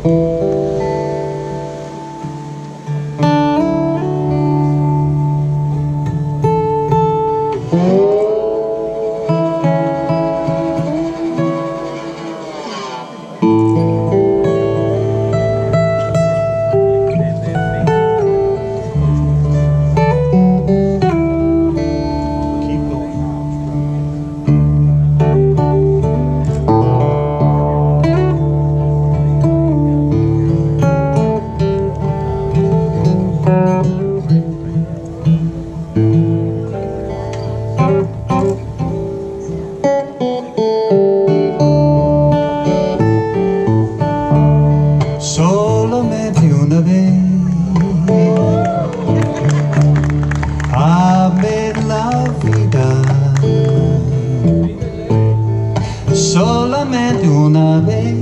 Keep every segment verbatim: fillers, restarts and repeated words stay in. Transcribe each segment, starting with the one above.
Solamente una vez amé la vida, solamente una vez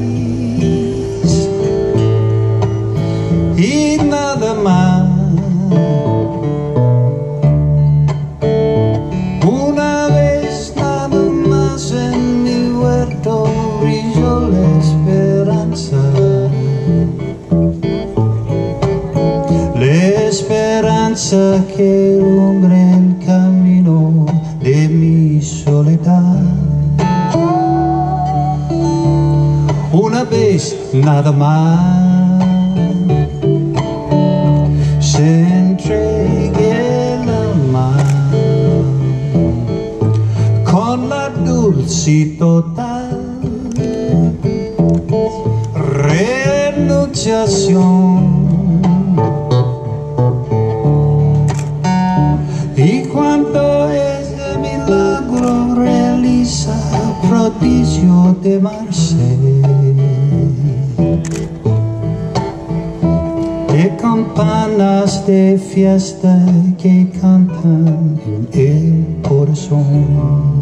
y nada más. Una vez nada más en mi huerto brilló la esperanza. La esperanza que alumbra el camino de mi soledad. Una vez nada más se entregue el alma con la dulce y total renunciación. Y cuando ese milagro realiza prodigio de amarse, de campanas de fiesta que cantan en el corazón.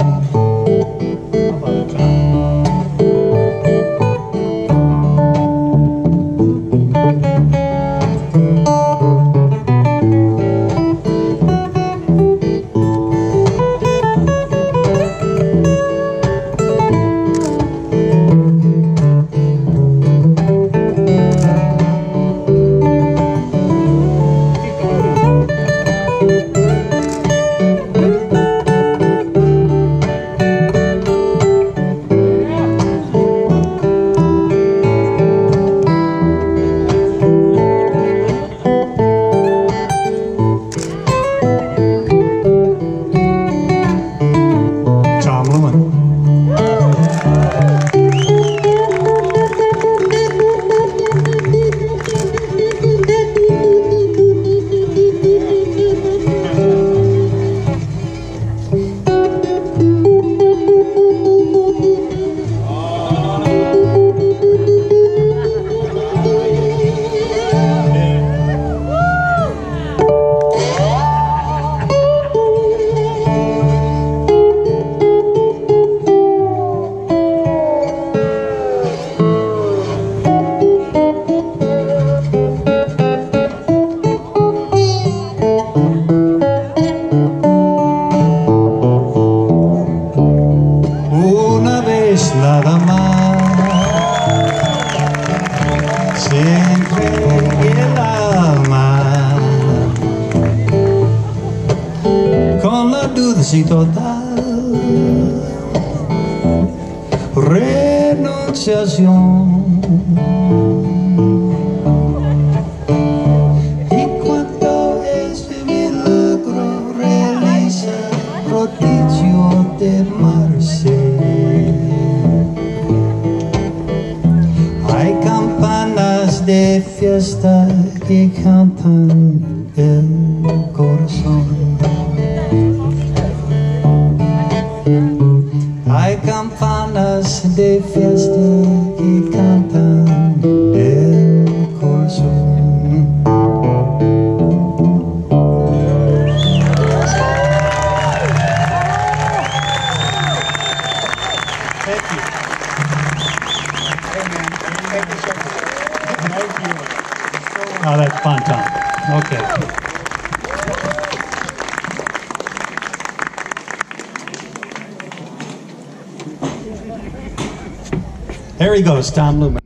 Nada más se entregue el alma con la dulce y total renunciación. Y cuando ese milagro realiza prodigio de amarse, hay campanas de fiesta que cantan el corazón. Hay campanas de fiesta que cantan el corazón. Thank you. Hey man, thank you so much. Thank you. Oh, that's fun, Tom. Okay. There he goes, Tom Lumen.